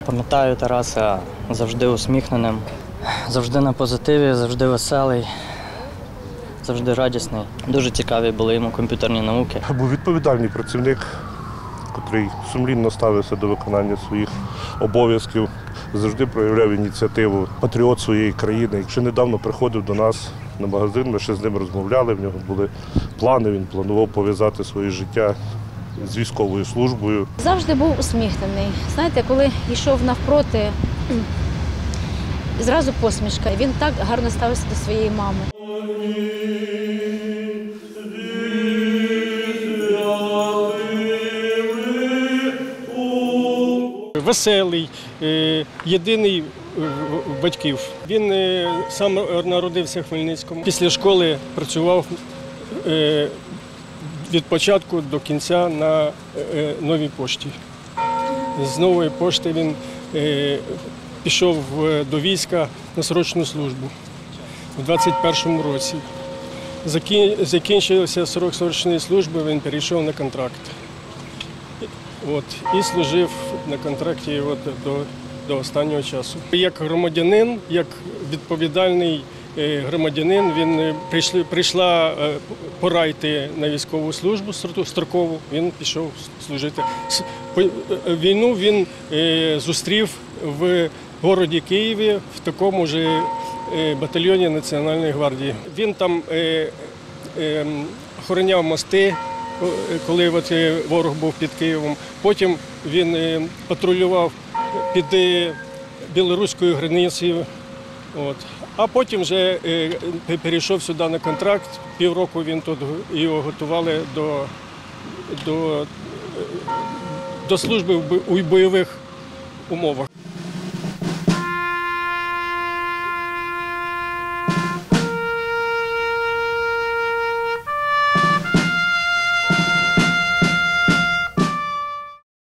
Пам'ятаю Тараса завжди усміхненим, завжди на позитиві, завжди веселий, завжди радісний. Дуже цікаві були йому комп'ютерні науки. Був відповідальний працівник, який сумлінно ставився до виконання своїх обов'язків, завжди проявляв ініціативу, патріот своєї країни. Якщо недавно приходив до нас на магазин, ми ще з ним розмовляли, в нього були плани, він планував пов'язати своє життя з військовою службою. Завжди був усміхнений. Знаєте, коли йшов навпроти, зразу посмішка. Він так гарно ставився до своєї мами. Веселий, єдиний батьків. Він сам народився в Хмельницькому. Після школи працював від початку до кінця на Новій пошті. З Нової пошти він пішов до війська на срочну службу у 21-му році. Закінчився срок срочної служби, він перейшов на контракт. І служив на контракті до останнього часу. Як громадянин, як відповідальний громадянин, він прийшла пора йти на військову службу строкову, він пішов служити. Війну він зустрів в місті Києві в такому ж батальйоні Національної гвардії. Він там охороняв мости, коли ворог був під Києвом. Потім він патрулював під білоруською границею. А потім вже перейшов сюди на контракт. Півроку він тут його готували до служби у бойових умовах.